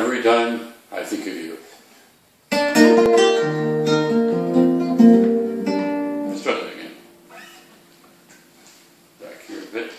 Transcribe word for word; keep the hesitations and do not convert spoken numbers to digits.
every time I think of you. Let's try that again. Back here a bit.